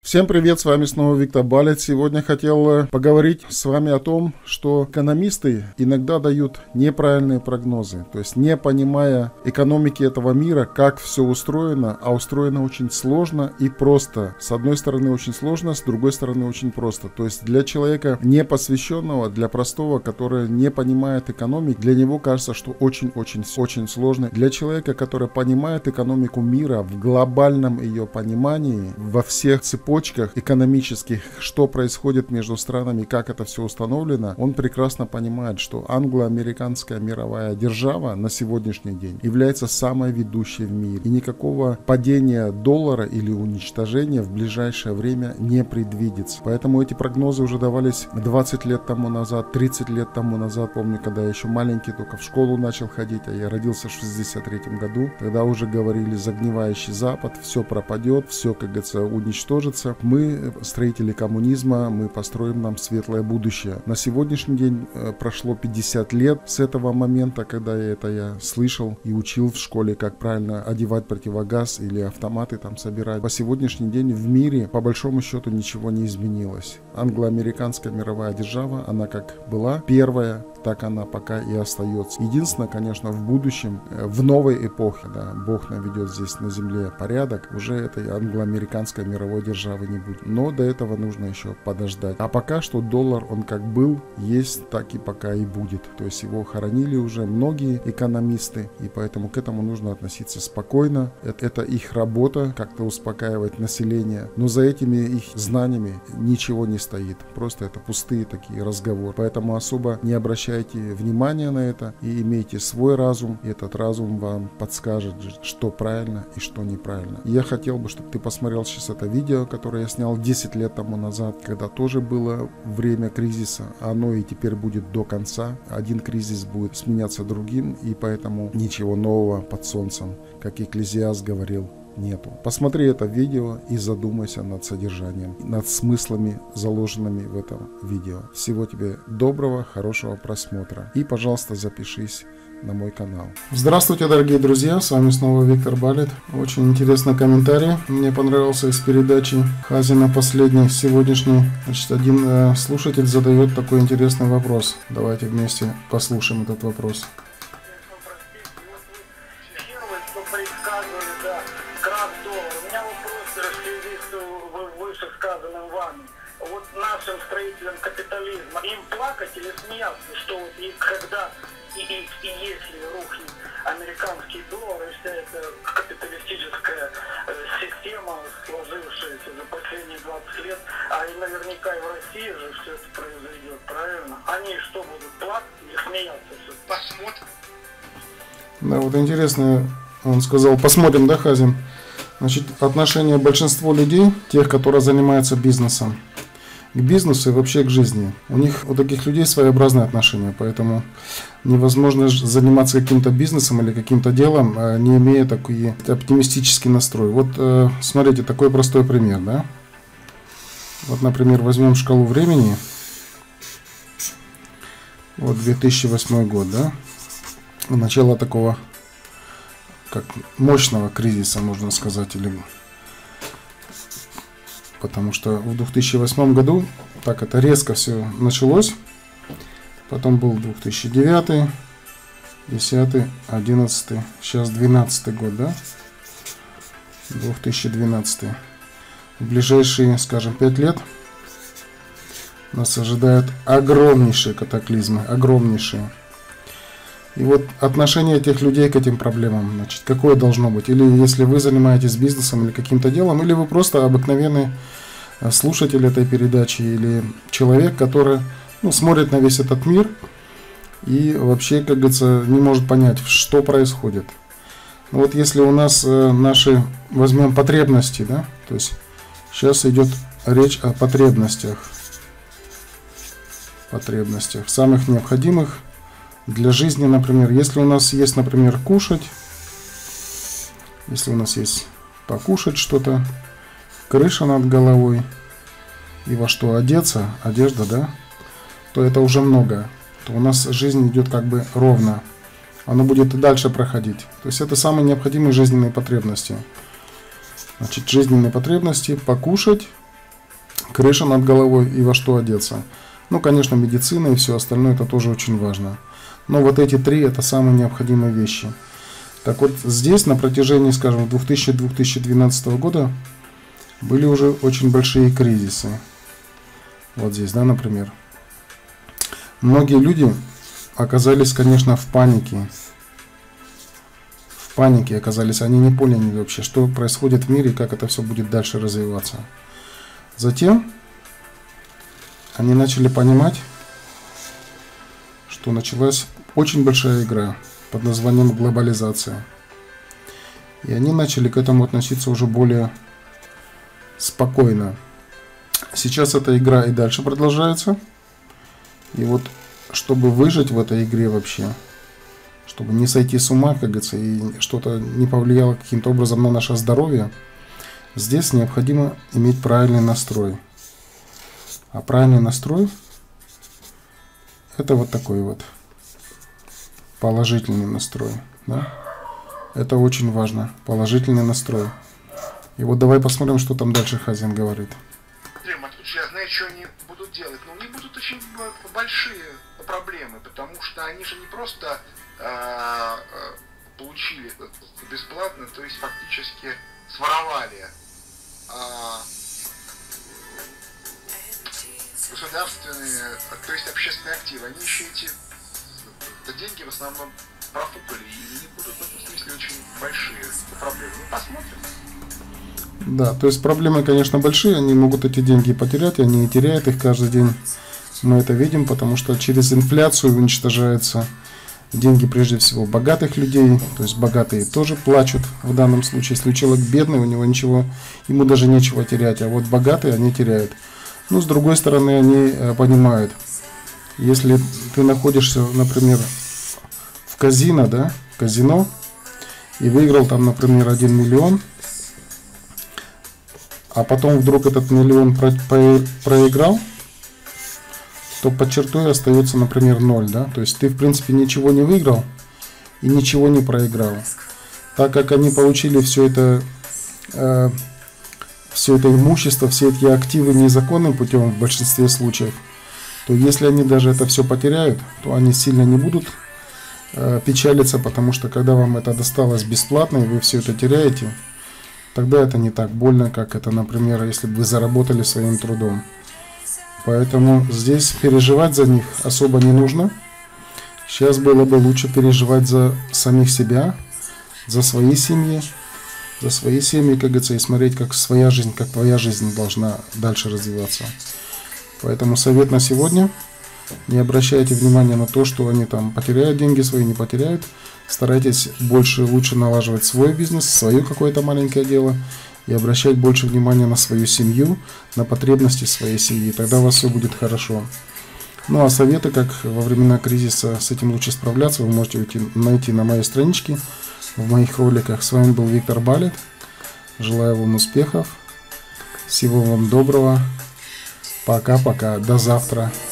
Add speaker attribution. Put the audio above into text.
Speaker 1: Всем привет, с вами снова Виктор Балет. Сегодня хотел поговорить с вами о том, что экономисты иногда дают неправильные прогнозы, то есть не понимая экономики этого мира, как все устроено, а устроено очень сложно и просто. С одной стороны очень сложно, с другой стороны очень просто. То есть для человека непосвященного, для простого, который не понимает экономики, для него кажется, что очень сложно. Для человека, который понимает экономику мира в глобальном ее понимании, во всех цепочках экономических, что происходит между странами, как это все установлено, он прекрасно понимает, что англо-американская мировая держава на сегодняшний день является самой ведущей в мире. И никакого падения доллара или уничтожения в ближайшее время не предвидится. Поэтому эти прогнозы уже давались 20 лет тому назад, 30 лет тому назад. Помню, когда я еще маленький, только в школу начал ходить, а я родился в 63 году. Тогда уже говорили: загнивающий Запад, все пропадет, все, как говорится, уничтожится. Мы, строители коммунизма, мы построим нам светлое будущее. На сегодняшний день прошло 50 лет с этого момента, когда я слышал и учил в школе, как правильно одевать противогаз или автоматы там собирать. По сегодняшний день в мире, по большому счету, ничего не изменилось. Англо-американская мировая держава, она как была первая, так она пока и остается. Единственное, конечно, в будущем, в новой эпохе, да, Бог наведет здесь на земле порядок, уже этой англо-американской мировой державы не будет. Но до этого нужно еще подождать. А пока что доллар, он как был, есть, так и пока и будет. То есть его хоронили уже многие экономисты, и поэтому к этому нужно относиться спокойно. Это их работа, как-то успокаивать население. Но за этими их знаниями ничего не стоит. Просто это пустые такие разговоры. Поэтому особо не обращайте внимания на это и имейте свой разум. И этот разум вам подскажет, что правильно и что неправильно. И я хотел бы, чтобы ты посмотрел сейчас это видео, которое я снял 10 лет тому назад, когда тоже было время кризиса. Оно и теперь будет до конца. Один кризис будет сменяться другим, и поэтому ничего нового под солнцем, как Экклезиаст говорил, нету. Посмотри это видео и задумайся над содержанием, над смыслами, заложенными в этом видео. Всего тебе доброго, хорошего просмотра. И, пожалуйста, запишись на мой канал. Здравствуйте, дорогие друзья, с вами снова Виктор Балет. Очень интересный комментарий мне понравился из передачи Хазина последний, сегодняшний. Значит, один слушатель задает такой интересный вопрос. Давайте вместе послушаем этот вопрос.
Speaker 2: Вот нашим строителям капитализма им плакать или смеяться, что вот и когда и если рухнет американский доллар и вся эта капиталистическая система, сложившаяся за последние 20 лет, а и наверняка и в России же все это произойдет, правильно? Они что, будут плакать или смеяться? Посмотрим.
Speaker 1: Да, вот интересно, он сказал, посмотрим, да, Хазин? Значит, отношение большинства людей, тех, которые занимаются бизнесом, к бизнесу и вообще к жизни. У них, у таких людей своеобразное отношение, поэтому невозможно заниматься каким-то бизнесом или каким-то делом, не имея такой оптимистический настрой. Вот смотрите, такой простой пример, да? Вот, например, возьмем шкалу времени. Вот 2008 год, да? Начало такого, как мощного кризиса, можно сказать, или... Потому что в 2008 году так это резко все началось. Потом был 2009, 10, 11, сейчас 12 год, да? 2012. В ближайшие, скажем, 5 лет нас ожидают огромнейшие катаклизмы, огромнейшие. И вот отношение этих людей к этим проблемам, значит, какое должно быть? Или если вы занимаетесь бизнесом или каким-то делом, или вы просто обыкновенный слушатель этой передачи, или человек, который смотрит на весь этот мир и вообще, как говорится, не может понять, что происходит. Вот если у нас наши, возьмем потребности, да, то есть сейчас идет речь о потребностях, самых необходимых для жизни, например, если у нас есть, например, кушать, если у нас есть покушать что-то, крыша над головой и во что одеться, одежда, да, то это уже много. То у нас жизнь идет как бы ровно. Она будет и дальше проходить. То есть это самые необходимые жизненные потребности. Значит, жизненные потребности: покушать, крыша над головой и во что одеться. Ну, конечно, медицина и все остальное, это тоже очень важно. Но вот эти три, это самые необходимые вещи. Так вот, здесь на протяжении, скажем, 2000-2012 года были уже очень большие кризисы. Вот здесь, да, например. Многие люди оказались, конечно, в панике. В панике оказались. Они не поняли вообще, что происходит в мире и как это все будет дальше развиваться. Затем они начали понимать, что началась очень большая игра под названием глобализация. И они начали к этому относиться уже более спокойно. Сейчас эта игра и дальше продолжается. И вот, чтобы выжить в этой игре вообще, чтобы не сойти с ума, как говорится, и что-то не повлияло каким-то образом на наше здоровье, здесь необходимо иметь правильный настрой. А правильный настрой — это вот такой вот положительный настрой. Да? Это очень важно. Положительный настрой. И вот давай посмотрим, что там дальше хозяин говорит.
Speaker 3: Я знаю, что они будут делать, но у них будут очень большие проблемы, потому что они же не просто получили бесплатно, то есть фактически своровали государственные, то есть общественные активы. Они еще эти деньги в основном профукали, и у них будут в этом смысле очень большие проблемы. Ну, посмотрим.
Speaker 1: Да, то есть проблемы, конечно, большие, они могут эти деньги потерять, они и теряют их каждый день. Мы это видим, потому что через инфляцию уничтожаются деньги прежде всего богатых людей, то есть богатые тоже плачут в данном случае. Если человек бедный, у него ничего, ему даже нечего терять, а вот богатые, они теряют. Ну, с другой стороны, они понимают, если ты находишься, например, в казино, да, казино, и выиграл там, например, 1 миллион, а потом вдруг этот миллион проиграл, то под чертой остается, например, 0, да, то есть ты, в принципе, ничего не выиграл и ничего не проиграл. Так как они получили все это имущество, все эти активы незаконным путем в большинстве случаев, то если они даже это все потеряют, то они сильно не будут печалиться, потому что когда вам это досталось бесплатно и вы все это теряете, тогда это не так больно, как это, например, если бы вы заработали своим трудом. Поэтому здесь переживать за них особо не нужно. Сейчас было бы лучше переживать за самих себя, за свои семьи, как говорится, и смотреть, как своя жизнь, как твоя жизнь должна дальше развиваться. Поэтому совет на сегодня: не обращайте внимания на то, что они там потеряют деньги свои, не потеряют. Старайтесь лучше налаживать свой бизнес, свое какое-то маленькое дело, и обращать больше внимания на свою семью, на потребности своей семьи. Тогда у вас все будет хорошо. Ну а советы, как во времена кризиса с этим лучше справляться, вы можете найти на моей страничке, в моих роликах. С вами был Виктор Балет. Желаю вам успехов. Всего вам доброго. Пока-пока. До завтра.